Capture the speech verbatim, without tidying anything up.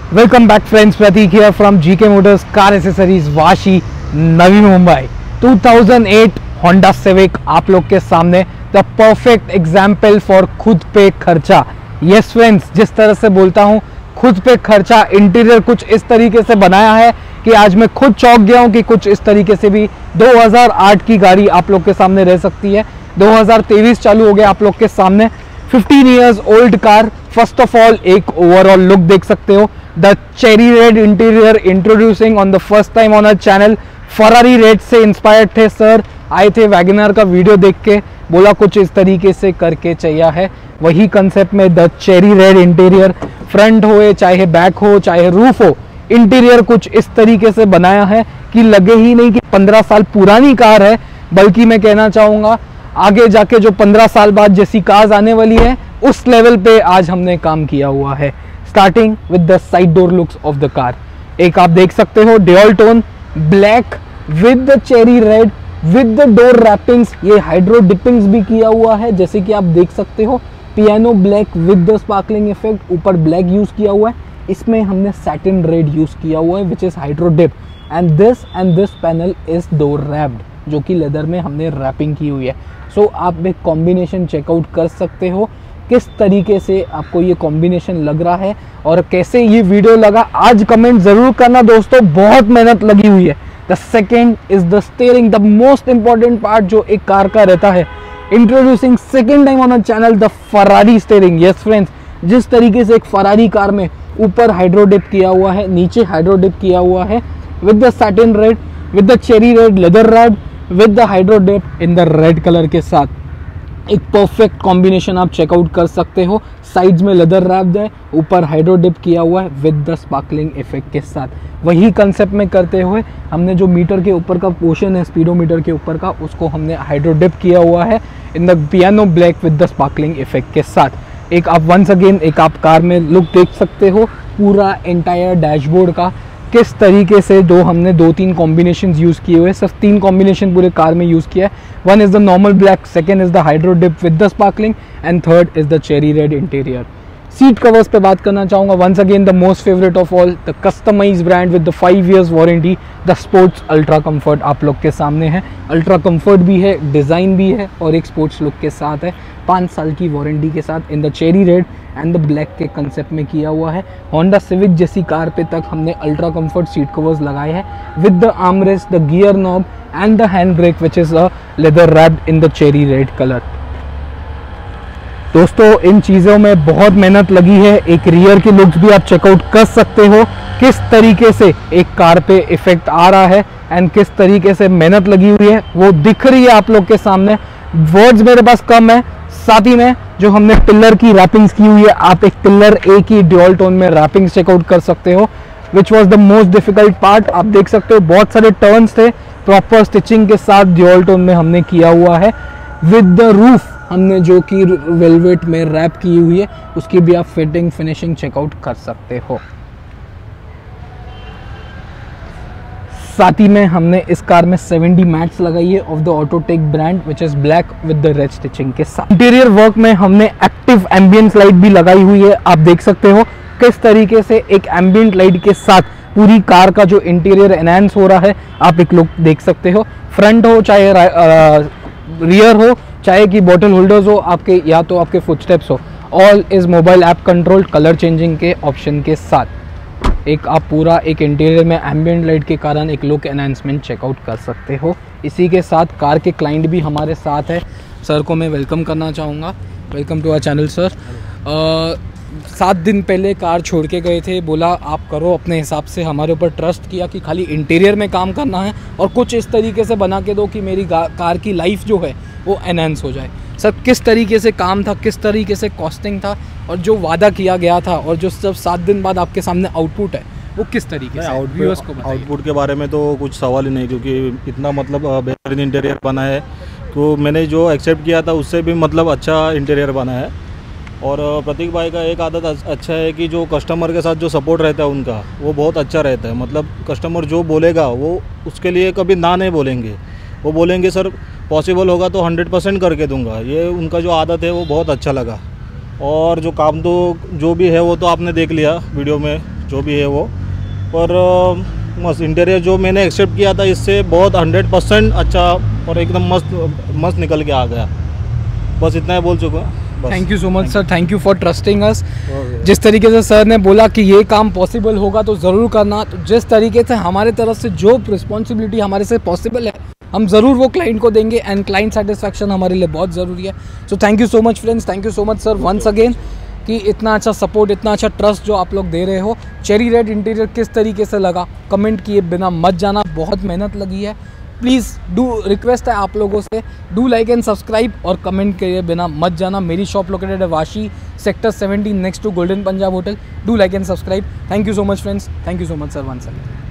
Welcome back friends, Prateek here from GK motors car accessories Vashi, Navi Mumbai. दो हज़ार आठ होंडा सिविक आप लोग के सामने, द परफेक्ट एग्जाम्पल फॉर खुद पे खर्चा। यस फ्रेंड्स, जिस तरह से बोलता हूँ खुद पे खर्चा, इंटीरियर कुछ इस तरीके से बनाया है कि आज मैं खुद चौंक गया हूँ कि कुछ इस तरीके से भी दो हज़ार आठ की गाड़ी आप लोग के सामने रह सकती है। दो हज़ार तेईस चालू हो गया आप लोग के सामने, पंद्रह years old car. First of all एक ओवरऑल लुक देख सकते हो, the cherry red interior introducing on the first time on our channel. Ferrari red से इंस्पायर्ड थे सर, आए थे वैगनर का वीडियो देख के, बोला कुछ इस तरीके से करके चाहिए है। वही कंसेप्ट में the cherry red interior, front हो चाहे बैक हो चाहे रूफ हो, इंटीरियर कुछ इस तरीके से बनाया है कि लगे ही नहीं कि पंद्रह साल पुरानी कार है, बल्कि मैं कहना चाहूँगा आगे जाके जो पंद्रह साल बाद जैसी कार्स आने वाली है उस लेवल पे आज हमने काम किया हुआ है। Starting with the side door looks of the car, एक आप देख सकते हो dual tone black with the cherry red with the door wrappings. ये हाइड्रो डिपिंग्स भी किया हुआ है, जैसे कि आप देख सकते हो piano black with the sparkling effect, ऊपर ब्लैक यूज किया हुआ है, इसमें हमने सैटिन रेड यूज किया हुआ है which is hydro dip. And this and this panel is door wrapped, जो कि लेदर में हमने रैपिंग की हुई है। सो so, आप एक कॉम्बिनेशन चेकआउट कर सकते हो किस तरीके से आपको ये कॉम्बिनेशन लग रहा है और कैसे ये वीडियो लगा। आज कमेंट जरूर करना दोस्तों, बहुत मेहनत लगी हुई है। The second is the steering, the most important part जो एक कार का रहता है। Introducing second time on a channel the Ferrari steering. Yes friends, जिस तरीके से एक फरारी कार में ऊपर हाइड्रोडिप किया हुआ है, नीचे हाइड्रोडिप किया हुआ है with the satin red with the cherry red leather wrapped with the hydro dip in the red colour के साथ, एक परफेक्ट कॉम्बिनेशन आप चेकआउट कर सकते हो। साइड्स में लेदर रैप्ड है, ऊपर हाइड्रोडिप किया हुआ है विद द स्पार्कलिंग इफेक्ट के साथ। वही कंसेप्ट में करते हुए हमने जो मीटर के ऊपर का पोर्शन है, स्पीडोमीटर के ऊपर का, उसको हमने हाइड्रोडिप किया हुआ है in the piano black with the sparkling effect के साथ। एक आप वंस अगेन एक आप कार में लुक देख सकते हो पूरा एंटायर डैशबोर्ड का, किस तरीके से दो हमने दो तीन कॉम्बिनेशन यूज़ किए हुए हैं। सिर्फ तीन कॉम्बिनेशन पूरे कार में यूज़ किया है। One is the normal black, second is the hydro dip with the sparkling and third is the cherry red interior. Seat covers पे बात करना चाहूँगा, once again the most favourite of all, the customise brand with the five years warranty, the sports ultra comfort आप लोग के सामने है। Ultra comfort भी है, डिज़ाइन भी है और एक स्पोर्ट्स लुक के साथ है, पाँच साल की वारंटी के साथ in the cherry red and the black के कंसेप्ट में किया हुआ है। होंडा सिविक जैसी कार पे तक हमने अल्ट्रा कंफर्ट सीट कवर्स लगाए हैं with the armrest, the gear knob and the hand brake which is a leather wrapped in the cherry red colour. दोस्तों इन चीज़ों में बहुत मेहनत लगी है। एक रियर के लुक्स भी आप चेकआउट कर सकते हो किस तरीके से एक कार पे इफेक्ट आ रहा है एंड किस तरीके से मेहनत लगी हुई है वो दिख रही है आप लोग के सामने। वर्ड्स मेरे पास कम है, साथ ही में जो हमने पिलर की रैपिंग्स की हुई है, आप एक पिलर एक ही ड्यूल टोन में रैपिंग्स चेकआउट कर सकते हो which was the most difficult part. आप देख सकते हो बहुत सारे टर्न्स थे, प्रॉपर स्टिचिंग के साथ ड्यूल टोन में हमने किया हुआ है। विद द रूफ हमने जो कि वेलवेट में रैप की हुई है, उसकी भी आप फिटिंग फिनिशिंग चेकआउट कर सकते हो। साथ ही में हमने इस कार में सेवेंटी मैट्स लगाई है of the Autotech brand which is black with the red stitching के साथ। इंटीरियर वर्क में हमने एक्टिव एम्बियंस लाइट भी लगाई हुई है, आप देख सकते हो किस तरीके से एक एम्बियंट लाइट के साथ पूरी कार का जो इंटीरियर एनहांस हो रहा है, आप एक लुक देख सकते हो। फ्रंट हो चाहे रियर हो चाहे कि बॉटल होल्डर्स हो आपके, या तो आपके फुटस्टेप्स हो, all is mobile app controlled colour changing के ऑप्शन के साथ। एक आप पूरा एक इंटीरियर में एम्बियंट लाइट के कारण एक लुक एनहांसमेंट चेकआउट कर सकते हो। इसी के साथ कार के क्लाइंट भी हमारे साथ है, सर को मैं वेलकम करना चाहूँगा। Welcome to our channel sir. सात दिन पहले कार छोड़ के गए थे, बोला आप करो अपने हिसाब से, हमारे ऊपर ट्रस्ट किया कि खाली इंटीरियर में काम करना है और कुछ इस तरीके से बना के दो कि मेरी कार की लाइफ जो है वो एनहांस हो जाए। सर किस तरीके से काम था, किस तरीके से कॉस्टिंग था और जो वादा किया गया था और जो सब सात दिन बाद आपके सामने आउटपुट है वो किस तरीके से? आउटपुट आउटपुट के बारे में तो कुछ सवाल ही नहीं, क्योंकि इतना मतलब बेहतरीन इंटीरियर बना है, तो मैंने जो एक्सेप्ट किया था उससे भी मतलब अच्छा इंटीरियर बना है। और प्रतीक भाई का एक आदत अच्छा है कि जो कस्टमर के साथ जो सपोर्ट रहता है उनका वो बहुत अच्छा रहता है। मतलब कस्टमर जो बोलेगा वो उसके लिए कभी ना नहीं बोलेंगे, वो बोलेंगे सर पॉसिबल होगा तो हंड्रेड परसेंट करके दूंगा। ये उनका जो आदत है वो बहुत अच्छा लगा। और जो काम तो जो भी है वो तो आपने देख लिया वीडियो में, जो भी है वो, पर मस्त इंटीरियर जो मैंने एक्सेप्ट किया था इससे बहुत हंड्रेड परसेंट अच्छा और एकदम मस्त मस्त निकल के आ गया। बस इतना ही बोल चुका हूँ। Thank you so much sir, thank you for trusting us. जिस तरीके से सर ने बोला कि ये काम पॉसिबल होगा तो ज़रूर करना, तो जिस तरीके से हमारे तरफ से जो रिस्पॉन्सिबिलिटी हमारे से पॉसिबल है हम ज़रूर वो क्लाइंट को देंगे, एंड क्लाइंट सेटिस्फैक्शन हमारे लिए बहुत ज़रूरी है। So thank you so much friends, thank you so much sir once again कि इतना अच्छा सपोर्ट, इतना अच्छा ट्रस्ट जो आप लोग दे रहे हो। चेरी रेड इंटीरियर किस तरीके से लगा कमेंट किए बिना मत जाना, बहुत मेहनत लगी है। प्लीज़ डू रिक्वेस्ट है आप लोगों से, डू लाइक एंड सब्सक्राइब और कमेंट किए बिना मत जाना। मेरी शॉप लोकेटेड है Vashi sector seventeen next to golden Punjab hotel. Do like and subscribe. Thank you so much friends, thank you so much sir once again.